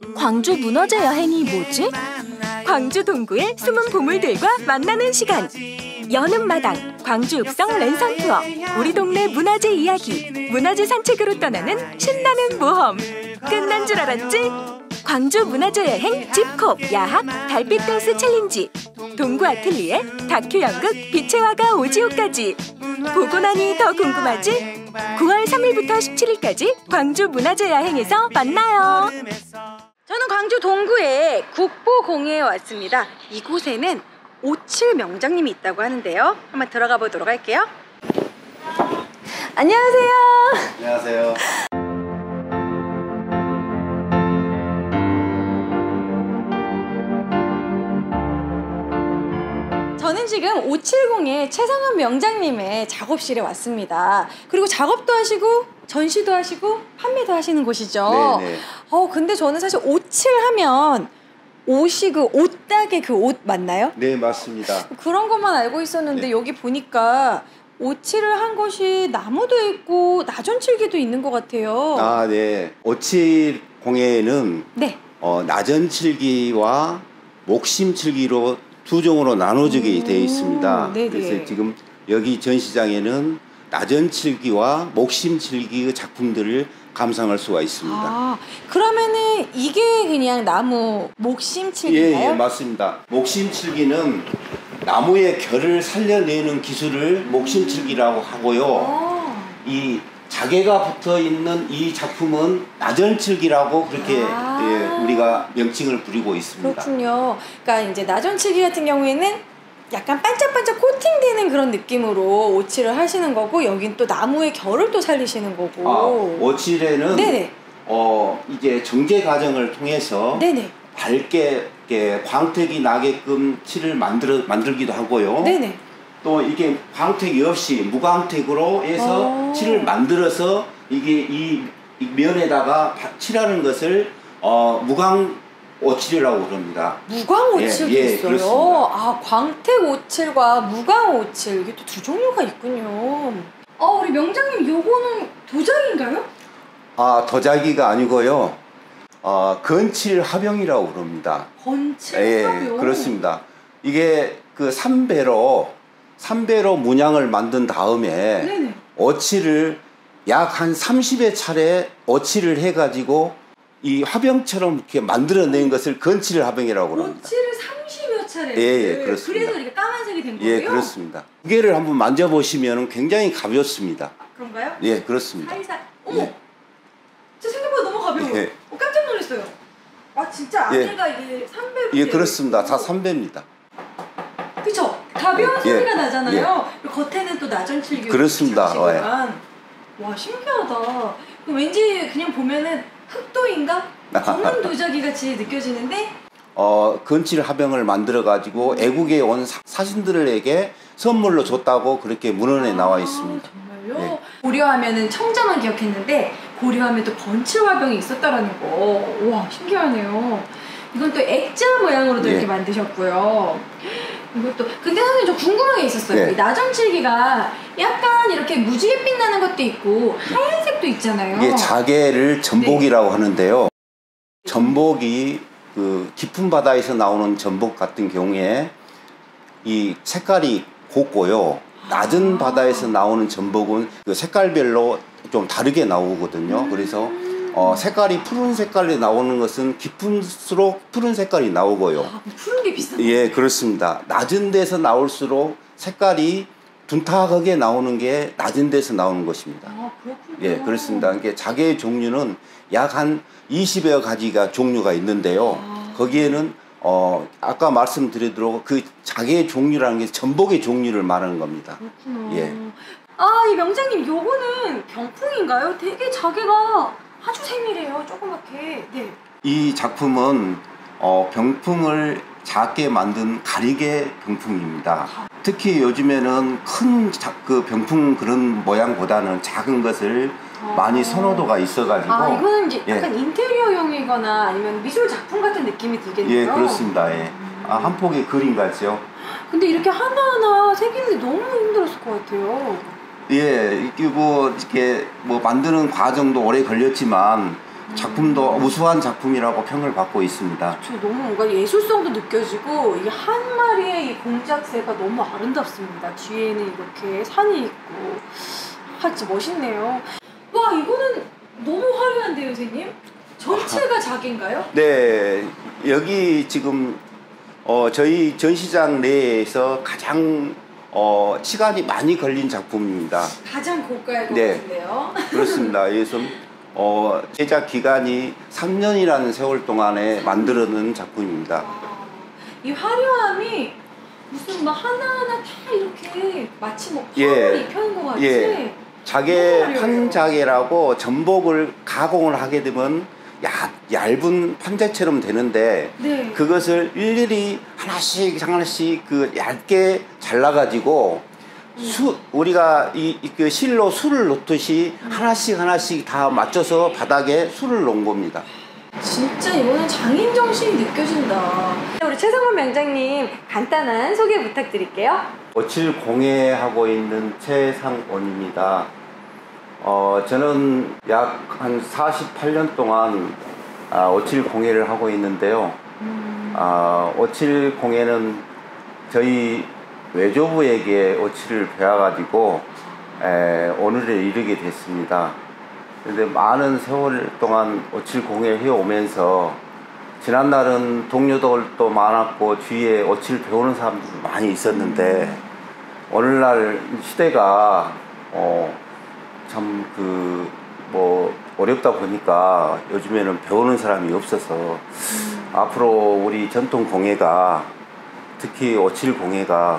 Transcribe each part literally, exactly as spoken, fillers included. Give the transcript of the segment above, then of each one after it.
광주 문화재 여행이 뭐지? 광주 동구의 숨은 보물들과 만나는 시간. 여는 마당, 광주 읍성 랜선 투어, 우리 동네 문화재 이야기, 문화재 산책으로 떠나는 신나는 모험. 끝난 줄 알았지? 광주 문화재 여행 집콕, 야학, 달빛 댄스 챌린지, 동구 아틀리에, 다큐 연극 빛의 화가 오지오까지. 보고 나니 더 궁금하지? 구월 삼일부터 십칠일까지 광주 문화재 여행에서 만나요. 저는 광주 동구의 국보공예에 왔습니다. 이곳에는 오칠 명장님이 있다고 하는데요. 한번 들어가 보도록 할게요. 안녕하세요. 안녕하세요. 저는 지금 오칠공예 최상원 명장님의 작업실에 왔습니다. 그리고 작업도 하시고 전시도 하시고 판매도 하시는 곳이죠. 네네. 어 근데 저는 사실 오칠 하면 옷이 그 옷딱의 그 옷 맞나요? 네, 맞습니다. 그런 것만 알고 있었는데 네. 여기 보니까 오칠을 한 곳이 나무도 있고 나전칠기도 있는 것 같아요. 아, 네. 오칠공예는 네. 어, 나전칠기와 목심칠기로 두 종으로 나눠지게 되어 있습니다. 네네. 그래서 지금 여기 전시장에는 나전칠기와 목심칠기의 작품들을 감상할 수가 있습니다. 아, 그러면은 이게 그냥 나무 목심칠기인가요? 예, 예, 맞습니다. 목심칠기는 나무의 결을 살려내는 기술을 목심칠기라고 하고요. 아. 이 자개가 붙어 있는 이 작품은 나전칠기라고 그렇게 아. 예, 우리가 명칭을 부리고 있습니다. 그렇군요. 그러니까 이제 나전칠기 같은 경우에는 약간 반짝반짝 코팅되는 그런 느낌으로 오칠을 하시는 거고, 여긴 또 나무의 결을 또 살리시는 거고. 아, 오칠에는 네네. 어 이제 정제 과정을 통해서 네네. 밝게 이렇게 광택이 나게끔 칠을 만들어 만들기도 하고요. 네네. 또 이게 광택이 없이 무광택으로 해서 오. 칠을 만들어서 이게 이, 이 면에다가 칠하는 것을 어 무광 오칠이라고 그럽니다. 무광 오칠도 예, 예, 있어요. 그렇습니다. 아, 광택 오칠과 무광 오칠, 이게 또 두 종류가 있군요. 어, 우리 명장님, 요거는 도자기인가요? 아, 도자기가 아니고요. 어, 건칠 화병이라고 그럽니다. 건칠 예, 화병. 그렇습니다. 이게 그 삼배로 삼배로 문양을 만든 다음에 네네. 오칠을 약 한 삼십여 차례 오칠을 해가지고 이 화병처럼 이렇게 만들어낸 것을 건칠 화병이라고 합니다. 오칠을 삼십여 차례. 예, 예, 그렇습니다. 그래서 이렇게 까만색이 된 거예요? 예, 그렇습니다. 무게를 한번 만져보시면 굉장히 가볍습니다. 그런가요? 예, 그렇습니다. 살살. 어머! 예. 제 생각보다 너무 가벼워요. 예. 어, 깜짝 놀랐어요. 아, 진짜 예. 안에가 이게 삼배로. 예, 그렇습니다. 다 삼배입니다. 그쵸? 가벼운 예. 소리가 나잖아요. 그리고 겉에는 또 나전칠기. 그렇습니다. 와, 신기하다. 왠지 그냥 보면은 흑도인가? 검은 도자기 같이 느껴지는데. 어, 건칠 화병을 만들어 가지고 애국에 온 사, 사신들에게 선물로 줬다고 그렇게 문헌에 아, 나와 있습니다. 정말요? 네. 고려하면은 청자만 기억했는데 고려하면 또 번칠 화병이 있었다라는 거. 와, 신기하네요. 이건 또 액자 모양으로도 예. 이렇게 만드셨고요. 이것도. 근데 선생님, 저 궁금한 게 있었어요. 네. 이 나전칠기가 약간 이렇게 무지개 빛나는 것도 있고 하얀색도 있잖아요. 이게 자개를 전복이라고 네. 하는데요. 전복이 그 깊은 바다에서 나오는 전복 같은 경우에 이 색깔이 곱고요. 낮은 아. 바다에서 나오는 전복은 그 색깔별로 좀 다르게 나오거든요. 음. 그래서 어, 색깔이 푸른 색깔이 나오는 것은 깊을수록 푸른 색깔이 나오고요. 아, 푸른 게 비싼 예, 그렇습니다. 낮은 데서 나올수록 색깔이 둔탁하게 나오는 게 낮은 데서 나오는 것입니다. 아, 그렇군요. 예, 그렇습니다. 이게 자개의 종류는 약 한 이십여 가지가 종류가 있는데요. 아. 거기에는 어, 아까 말씀드리도록 그 자개의 종류라는 게 전복의 종류를 말하는 겁니다. 그렇구나. 예. 아, 이 명장님, 요거는 병풍인가요? 되게 자개가 아주 세밀해요. 조그맣게. 네. 이 작품은 어, 병풍을 작게 만든 가리개 병풍입니다. 특히 요즘에는 큰 그 병풍 그런 모양보다는 작은 것을 아. 많이 선호도가 있어가지고. 아, 이거는 이제 예. 약간 인테리어용이거나 아니면 미술 작품 같은 느낌이 들겠네요. 예, 그렇습니다. 예. 음. 아, 한 폭의 그림 같죠. 근데 이렇게 하나하나 새기는데 너무 힘들었을 것 같아요. 예, 이게 뭐 이렇게 뭐 만드는 과정도 오래 걸렸지만 작품도 우수한 작품이라고 평을 받고 있습니다. 저 너무 뭔가 예술성도 느껴지고 이 한 마리의 이 공작새가 너무 아름답습니다. 뒤에는 이렇게 산이 있고 아 진짜 멋있네요. 와 이거는 너무 화려한데요 선생님? 전체가 자개인가요? 네, 여기 지금 어, 저희 전시장 내에서 가장 어, 시간이 많이 걸린 작품입니다. 가장 고가일 것 네. 같은데요? 그렇습니다. 여기서 어, 제작 기간이 삼 년이라는 세월 동안에 만들어낸 작품입니다. 아, 이 화려함이 무슨 막 하나하나 다 이렇게 마치 뭐 펄을 예. 입혀놓은 것 같이 예. 자개 한 자개라고 전복을 가공을 하게 되면 야, 얇은 판자처럼 되는데 네. 그것을 일일이 하나씩 하나씩 그 얇게 잘라가지고 수 우리가 이 그 실로 술을 놓듯이 하나씩 하나씩 다 맞춰서 바닥에 술을 놓은 겁니다. 진짜 이거는 장인 정신이 느껴진다. 우리 최상원 명장님 간단한 소개 부탁드릴게요. 오칠 공예하고 있는 최상원입니다. 어, 저는 약 한 사십팔 년 동안 아, 오칠 공예를 하고 있는데요. 음. 아, 오칠 공예는 저희 외조부에게 오칠을 배워가지고 에, 오늘에 이르게 됐습니다. 그런데 많은 세월 동안 오칠 공예를 해오면서 지난날은 동료들도 많았고 주위에 오칠 배우는 사람들도 많이 있었는데 오늘날 시대가 어, 참 그 뭐 어렵다 보니까 요즘에는 배우는 사람이 없어서 음. 앞으로 우리 전통 공예가 특히 오칠 공예가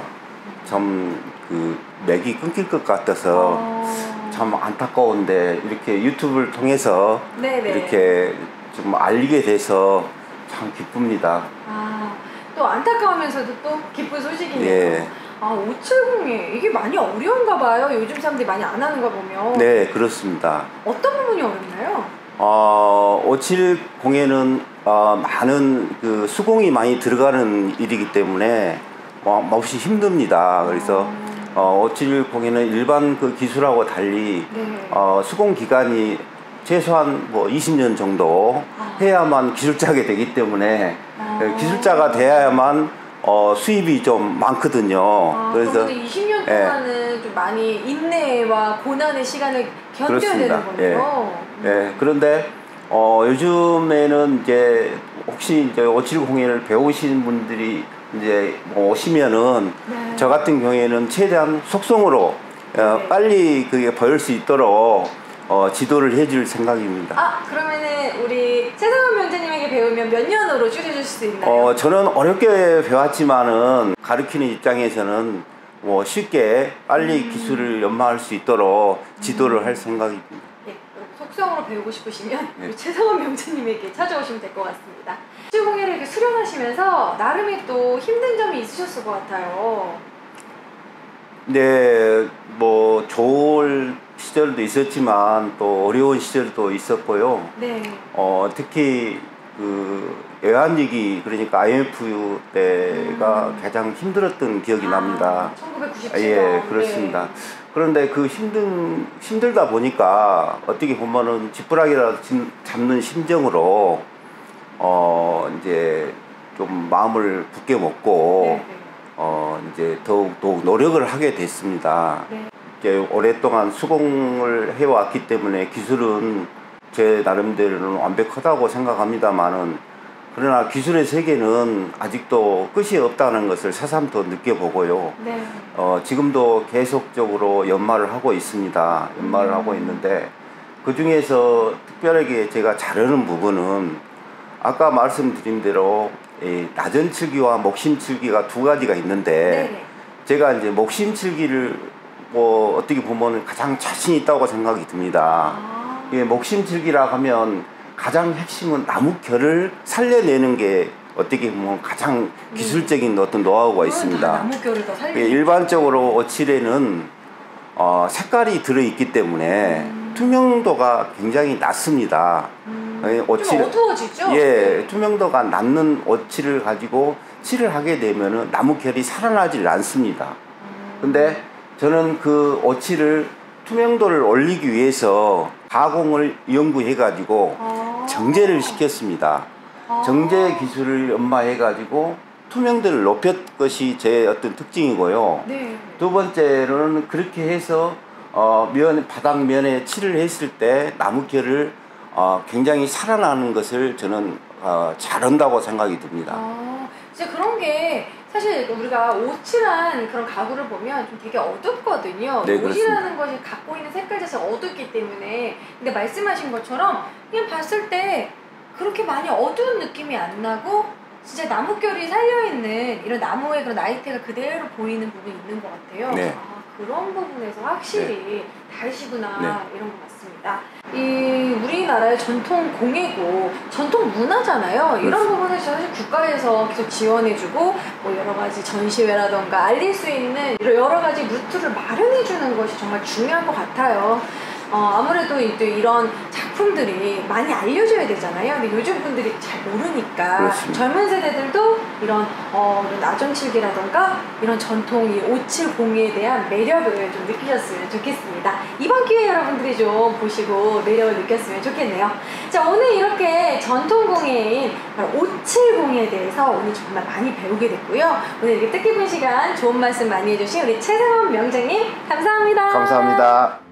참 그 맥이 끊길 것 같아서 어. 참 안타까운데 이렇게 유튜브를 통해서 네네. 이렇게 좀 알리게 돼서 참 기쁩니다. 아, 또 안타까우면서도 또 기쁜 소식이네요. 예. 아, 오칠 공예 이게 많이 어려운가 봐요. 요즘 사람들이 많이 안 하는 거 보면. 네, 그렇습니다. 어떤 부분이 어렵나요? 어, 오칠 공예는 어, 많은 그 수공이 많이 들어가는 일이기 때문에 어, 몹시 힘듭니다. 그래서 어, 오칠 공예는 일반 그 기술하고 달리 네. 어, 수공 기간이 최소한 뭐 이십 년 정도 해야만 기술자가 되기 때문에 아. 기술자가 돼야만 어, 수입이 좀 많거든요. 아, 그래서 이십 년 동안은 예. 좀 많이 인내와 고난의 시간을 견뎌야 그렇습니다. 되는 거예요. 예. 예. 그런데 어, 요즘에는 이제 혹시 이제 오칠 공예를 배우신 분들이 이제 뭐 오시면은 네. 저 같은 경우에는 최대한 속성으로 네. 어, 빨리 그게 보일 수 있도록 어, 지도를 해줄 생각입니다. 아, 그러면은 우리 최상원 명장님에게 배우면 몇 년으로 줄여줄 수 있나요? 어, 저는 어렵게 배웠지만은 가르치는 입장에서는 뭐 쉽게 빨리 음. 기술을 연마할 수 있도록 지도를 음. 할 생각입니다. 네, 속성으로 배우고 싶으시면 네. 우리 최상원 명장님에게 찾아오시면 될 것 같습니다. 오칠 공예를 이렇게 수련하시면서 나름의 또 힘든 점이 있으셨을 것 같아요. 네, 뭐 좋을 시절도 있었지만 또 어려운 시절도 있었고요. 네. 어, 특히 그 외환위기 그러니까 아이엠에프 때가 음. 가장 힘들었던 기억이 아, 납니다. 천구백구십칠 년. 예, 그렇습니다. 네. 그런데 그 힘든 힘들다 보니까 어떻게 보면은 지푸라기라도 잡는 심정으로 어 이제 좀 마음을 굳게 먹고 네, 네. 어 이제 더욱 더욱 노력을 하게 됐습니다. 네. 이제 오랫동안 수공을 해왔기 때문에 기술은 제 나름대로는 완벽하다고 생각합니다만은 그러나 기술의 세계는 아직도 끝이 없다는 것을 새삼 더 느껴보고요. 네. 어, 지금도 계속적으로 연마를 하고 있습니다. 연마를 음. 하고 있는데 그 중에서 특별하게 제가 잘하는 부분은 아까 말씀드린 대로 이 나전칠기와 목심칠기가 두 가지가 있는데 네. 제가 이제 목심칠기를 뭐 어떻게 보면 가장 자신 있다고 생각이 듭니다. 아. 예, 목심칠기라 하면 가장 핵심은 나무 결을 살려내는 게 어떻게 보면 가장 기술적인 어떤 노하우가 있습니다. 나무 결을 더 살려. 예, 일반적으로 오칠에는 어, 색깔이 들어있기 때문에 음. 투명도가 굉장히 낮습니다. 음. 예, 오칠, 좀 어두워지죠? 예, 투명도가 낮는 오칠을 가지고 칠을 하게 되면은 나무 결이 살아나질 않습니다. 음. 근데 저는 그 오칠을 투명도를 올리기 위해서 가공을 연구해 가지고 아. 정제를 시켰습니다. 아. 정제 기술을 연마해가지고 투명도를 높였 것이 제 어떤 특징이고요. 네. 두 번째로는 그렇게 해서 어, 면, 바닥면에 칠을 했을 때 나무결을 어, 굉장히 살아나는 것을 저는 어, 잘한다고 생각이 듭니다. 아, 진짜 그런 게 사실 우리가 오칠한 그런 가구를 보면 좀 되게 어둡거든요. 네, 오칠이라는 것이 갖고 있는 색깔 자체가 어둡기 때문에. 근데 말씀하신 것처럼 그냥 봤을 때 그렇게 많이 어두운 느낌이 안 나고 진짜 나무결이 살려있는 이런 나무의 그런 나이테가 그대로 보이는 부분이 있는 것 같아요. 네. 아, 그런 부분에서 확실히 네. 다르시구나 네. 이런 것 같습니다. 이 우리나라의 전통 공예고 전통 문화잖아요. 이런 그렇습니다. 부분을 사실 국가에서 계속 지원해주고 뭐 여러 가지 전시회라던가 알릴 수 있는 이런 여러 가지 루트를 마련해주는 것이 정말 중요한 것 같아요. 어, 아무래도 또 이런 작품들이 많이 알려져야 되잖아요. 근데 요즘 분들이 잘 모르니까 그렇습니다. 젊은 세대들도 이런 어, 이런 나전칠기라던가 이런 전통 이 오칠 공예에 대한 매력을 좀 느끼셨으면 좋겠습니다. 이번 기회에 여러분들이 좀 보시고 매력을 느꼈으면 좋겠네요. 자, 오늘 이렇게 전통 공예인 오칠 공예에 대해서 오늘 정말 많이 배우게 됐고요. 오늘 이렇게 뜻깊은 시간 좋은 말씀 많이 해주신 우리 최상원 명장님 감사합니다. 감사합니다.